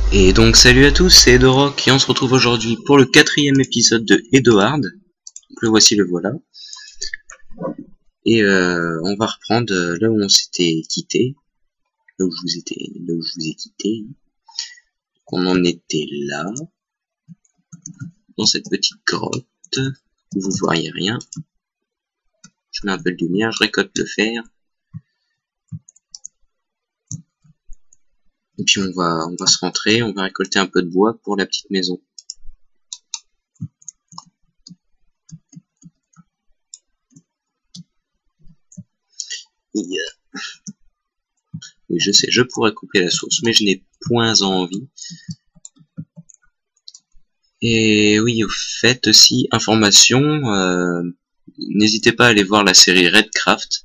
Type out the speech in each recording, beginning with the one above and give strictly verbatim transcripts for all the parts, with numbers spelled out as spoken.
Et donc salut à tous, c'est Edorock et on se retrouve aujourd'hui pour le quatrième épisode de Edward. Donc le voici, le voilà. Et euh, on va reprendre là où on s'était quitté, là où je vous étais, là où je vous ai quitté. Donc on en était là, dans cette petite grotte où vous voyez rien. Je mets un peu de lumière, je récolte le fer. Et puis on va, on va se rentrer, on va récolter un peu de bois pour la petite maison. Yeah. Oui, je sais, je pourrais couper la source, mais je n'ai point envie. Et oui, au fait aussi, information, euh, n'hésitez pas à aller voir la série Redcraft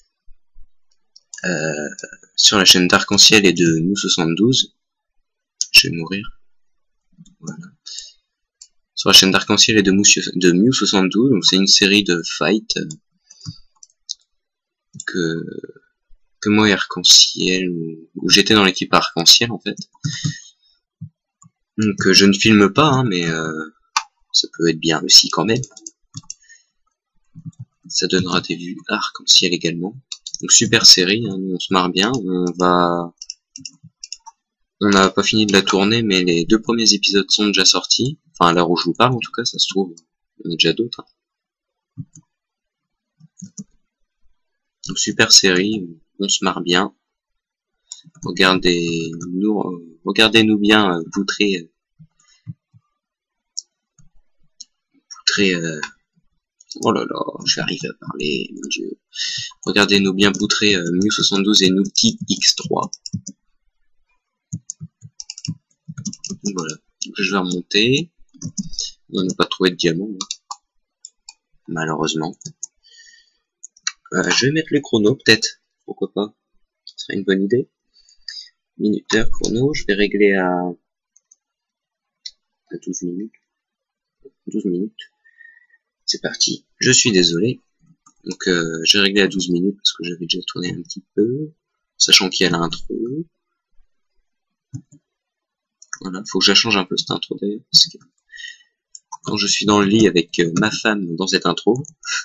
euh, sur la chaîne d'Arc-en-Ciel et de Nous soixante-douze. Je vais mourir. Voilà. Sur la chaîne d'Arc-en-Ciel et de Mew soixante-douze, donc c'est une série de fights euh, que que moi et Arc-en-Ciel, où, où j'étais dans l'équipe Arc-en-Ciel en fait. Donc euh, je ne filme pas, hein, mais euh, ça peut être bien aussi quand même. Ça donnera des vues Arc-en-Ciel également. Donc super série, hein, on se marre bien. On va, on n'a pas fini de la tourner, mais les deux premiers épisodes sont déjà sortis. Enfin à l'heure où je vous parle, en tout cas, ça se trouve, il y en a déjà d'autres. Hein. Donc super série, on se marre bien. Regardez-nous, euh, regardez-nous bien euh, poutrer, euh, poutrer. Euh, oh là là, je vais arriver à parler, mon dieu. Regardez-nous bien poutrer euh, Mew soixante-douze et Nouki X trois. Voilà. Donc, je vais remonter. On n'a pas trouvé de diamant, hein. Malheureusement. Euh, je vais mettre le chrono, peut-être. Pourquoi pas. Ce serait une bonne idée. Minuteur, chrono. Je vais régler à, à douze minutes. douze minutes. C'est parti. Je suis désolé. Donc, euh, j'ai réglé à douze minutes parce que j'avais déjà tourné un petit peu. Sachant qu'il y a l'intro. Voilà. Faut que je la change un peu cette intro d'ailleurs. Parce que quand je suis dans le lit avec euh, ma femme dans cette intro,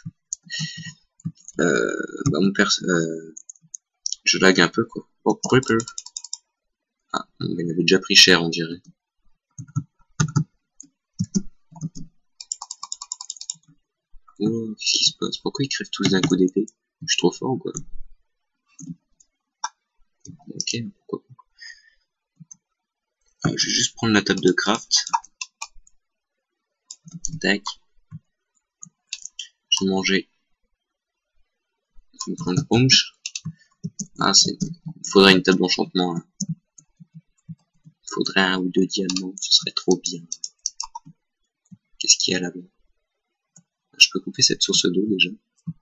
euh, bah mon père, euh, je lag un peu quoi. Oh, Creeper. Ah, il avait déjà pris cher, on dirait. Oh, qu'est-ce qui se passe? Pourquoi ils crèvent tous d'un coup d'épée? Je suis trop fort ou quoi? Ok, pourquoi pas. Ah, je vais juste prendre la table de craft. Tac. Je vais manger. Je vais prendre punch. Ah, c'est. Il faudrait une table d'enchantement. Hein. Il faudrait un ou deux diamants, ce serait trop bien. Qu'est-ce qu'il y a là-bas? Je peux couper cette source d'eau déjà.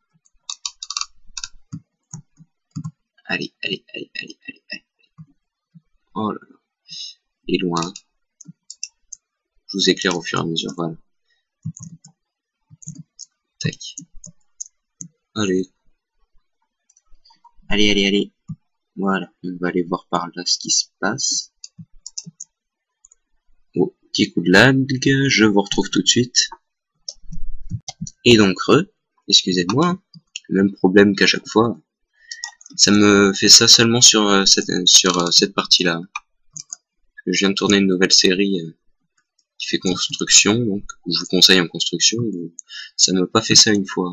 Allez, allez, allez, allez, allez, allez. Oh là là. Il est loin. Je vous éclaire au fur et à mesure, voilà. Tac. Allez. Allez, allez, allez. Voilà. On va aller voir par là ce qui se passe. Oh, petit coup de lag. Je vous retrouve tout de suite. Et donc, re. Excusez-moi. Le même problème qu'à chaque fois. Ça me fait ça seulement sur euh, cette, sur euh, cette partie-là. Je viens de tourner une nouvelle série euh, qui fait construction, donc je vous conseille en construction. Ça ne m'a pas fait ça une fois.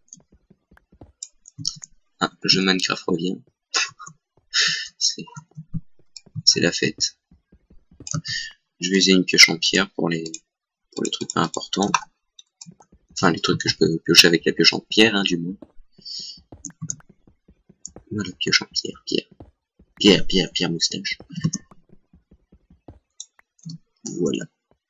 Ah, le jeu Minecraft revient. C'est c'est la fête. Je vais user une pioche en pierre pour les pour les trucs pas importants. Enfin, les trucs que je peux piocher avec la pioche en pierre, hein, du moins. Voilà, pioche en pierre, pierre. Pierre, pierre, pierre, moustache. Voilà.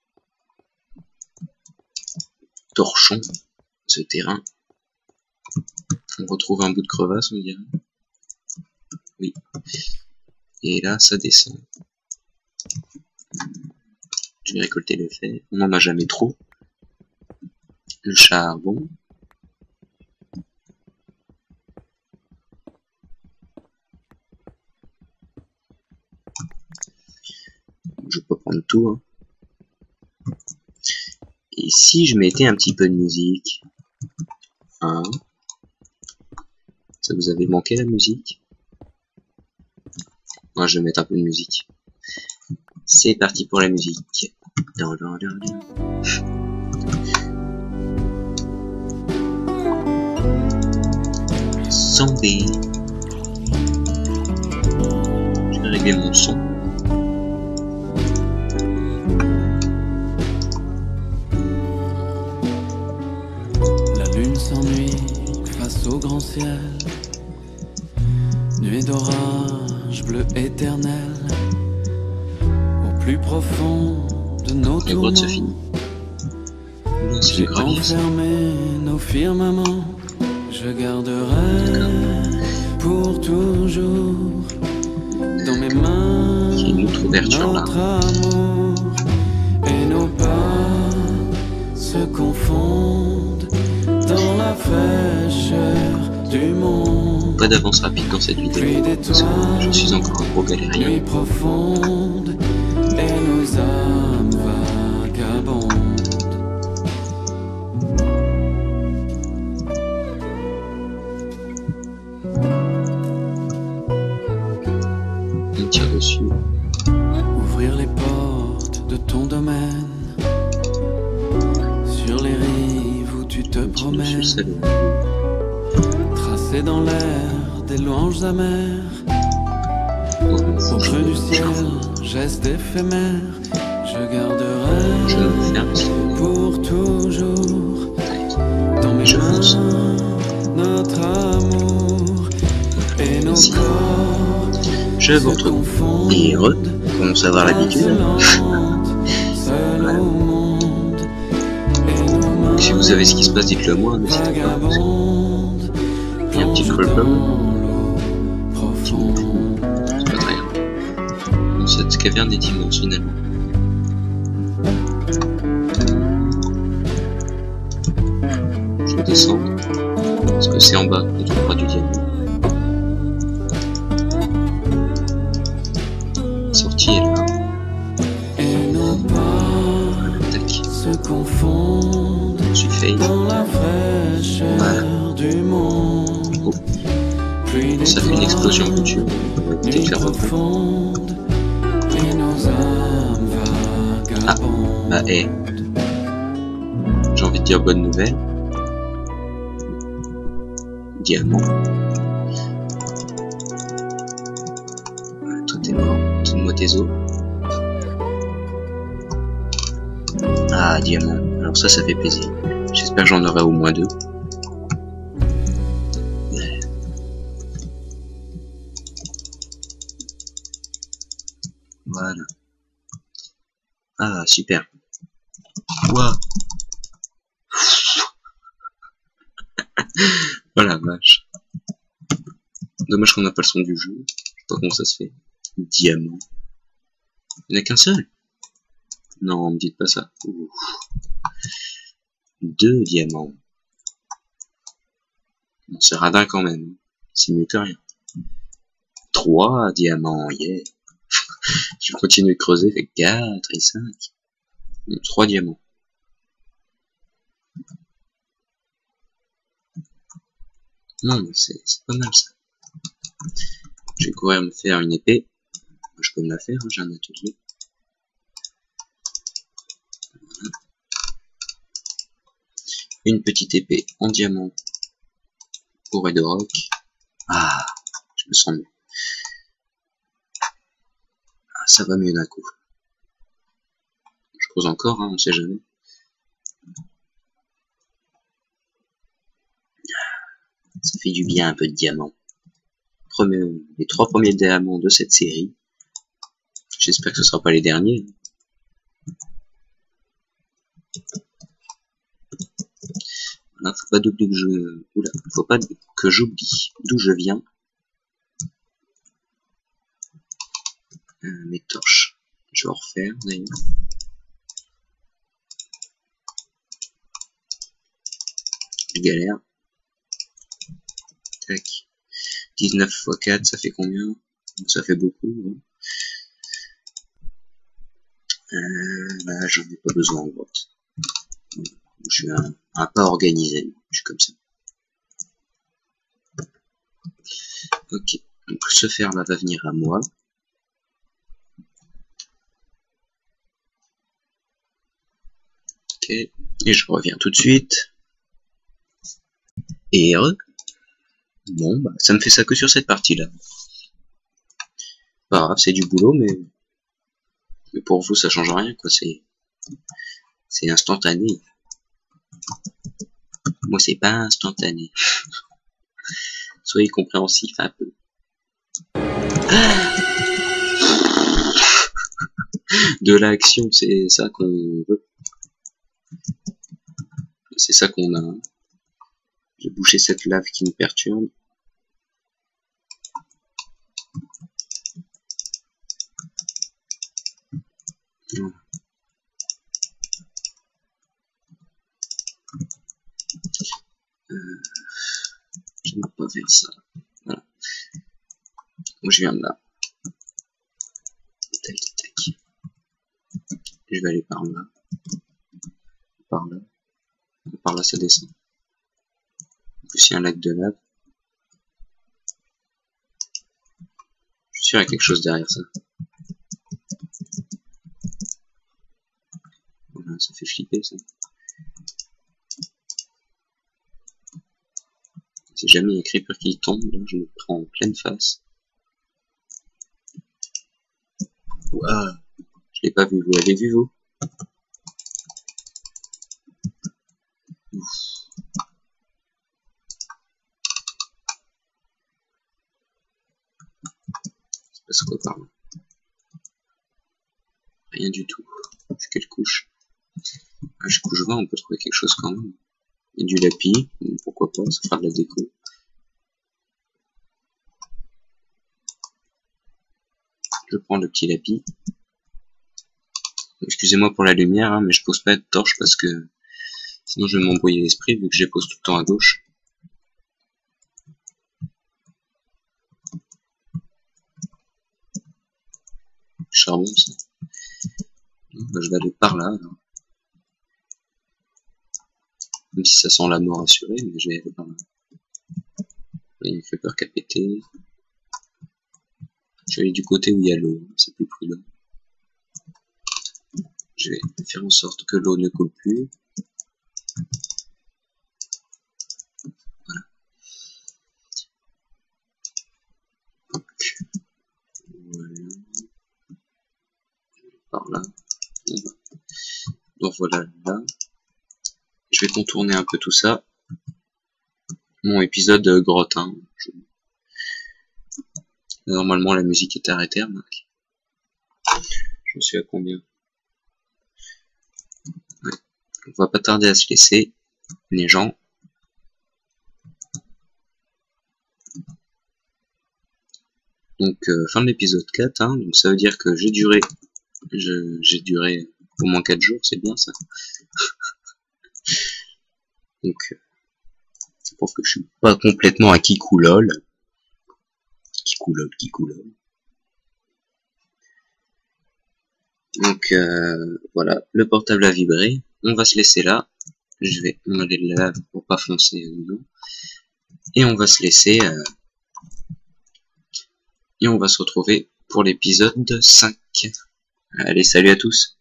Torchon, ce terrain. On retrouve un bout de crevasse, on dirait. Oui. Et là, ça descend. Je vais récolter le fer. On n'en a jamais trop. Le charbon. Je prendre tout. Hein. Et si je mettais un petit peu de musique, hein, ça vous avait manqué la musique? Moi, je vais mettre un peu de musique. C'est parti pour la musique. Zombie. Je vais régler mon son. La lune s'ennuie face au grand ciel. Nuée d'orage bleu éternel. Au plus profond de nos tourments, j'ai enfermé nos firmaments. Je garderai pour toujours dans mes mains notre amour. Et nos pas se confondent dans la fraîcheur du monde. Pas d'avance rapide dans cette vidéo, parce que je suis encore un gros galérien. Nuit profonde et nos âmes vagabondes. On tire dessus. Ouvrir les portes de ton domaine, sur les rives où tu te promènes, tracer dans l'air des louanges amères. Au creux du ciel, geste éphémère, je garderai pour toujours dans mes mains notre amour et nos corps. Je vous retrouve. Et heureux, on commence à avoir l'habitude. Voilà. Si vous savez ce qui se passe, dites-le moi, mais c'est pas grave. Il y a un petit creux cette caverne est immense finalement. Je vais descendre parce que c'est en bas qu'on trouvera du diamant. La sortie est là. Tac. Je suis fail. Voilà. Oh. Ça fait une explosion de culture. On va peut-être faire reprendre. Ah, bah eh. J'ai envie de dire bonne nouvelle. Diamant. Voilà, toi t'es mort. Donne-moi tes os. Ah, diamant. Alors ça, ça fait plaisir. J'espère que j'en aurai au moins deux. Voilà. Ah, super. Wow. Voilà, vache. Dommage qu'on n'a pas le son du jeu. Je sais pas comment ça se fait. Diamant. Il n'y en a qu'un seul. Non, me dites pas ça. Ouh. Deux diamants. Bon, c'est radin quand même. C'est mieux que rien. Trois diamants, yeah. Je continue de creuser, fait quatre et cinq. trois diamants. Non, mais c'est pas mal ça. Je vais courir me faire une épée. Je peux me la faire, hein, j'ai un atelier. Voilà. Une petite épée en diamant au red rock. Ah, je me sens mieux. Ah, ça va mieux d'un coup. Je creuse encore, hein, on sait jamais. Ça fait du bien un peu de diamant. Premier, les trois premiers diamants de cette série. J'espère que ce sera pas les derniers. Voilà, faut pas d'oublier que je, oula, faut pas que j'oublie d'où je viens. Euh, mes torches, je vais en refaire d'ailleurs. Je galère. Tac. dix-neuf fois quatre, ça fait combien? Ça fait beaucoup. Hein. Euh, là, j'en ai pas besoin en grotte. Je suis un, un pas organisé, je suis comme ça. Ok, donc ce fer là va venir à moi. Ok, et je reviens tout de suite. Et re. Bon, bah, ça me fait ça que sur cette partie-là. Pas grave, c'est du boulot, mais... mais pour vous, ça change rien, quoi. C'est... c'est instantané. Moi, c'est pas instantané. Soyez compréhensifs un peu. Ah, de l'action, c'est ça qu'on veut. C'est ça qu'on a. J'ai bouché cette lave qui me perturbe. Non. Euh, je ne vais pas faire ça. Voilà. Moi, je viens de là. Tac, tac. Je vais aller par là. Par là. Par là, ça descend. En plus, il y a un lac de lave. Je suis sûr qu'il y a quelque chose derrière ça. Voilà, ça fait flipper, ça. Si jamais il y a un creeper qui tombe, là, je me prends en pleine face. Ouah, je l'ai pas vu, vous l'avez vu, vous? Ouf. Ça passe quoi par là? Rien du tout. Quelle couche? Ah, je couche vingt, on peut trouver quelque chose quand même. Et du lapis, pourquoi pas, ça fera de la déco. Je prends le petit lapis. Excusez-moi pour la lumière, hein, mais je pose pas de torche parce que sinon je vais m'embrouiller l'esprit vu que je les pose tout le temps à gauche. Charbon, ça. Bah, je vais aller par là, alors. Même si ça sent la mort assurée, mais je vais aller par là. Il y a un creeper qui a pété. Je vais aller du côté où il y a l'eau, c'est plus prudent. Je vais faire en sorte que l'eau ne coule plus. Voilà. Donc, voilà. Par là. Donc voilà, là. Je vais contourner un peu tout ça. Mon épisode euh, grotte, hein. Je... Normalement la musique est arrêtée, remarque. Je suis à combien? Ouais. On va pas tarder à se laisser, les gens. Donc euh, fin de l'épisode quatre, hein. Donc ça veut dire que j'ai duré, j'ai duré au moins quatre jours, c'est bien ça. Donc euh, c'est pour que je suis pas complètement à Kikoulol. Kikoulol, Kikoulol. Donc euh, voilà, le portable a vibré. On va se laisser là. Je vais enlever le lave pour pas foncer dedans. Et on va se laisser. Euh, et on va se retrouver pour l'épisode cinq. Allez, salut à tous.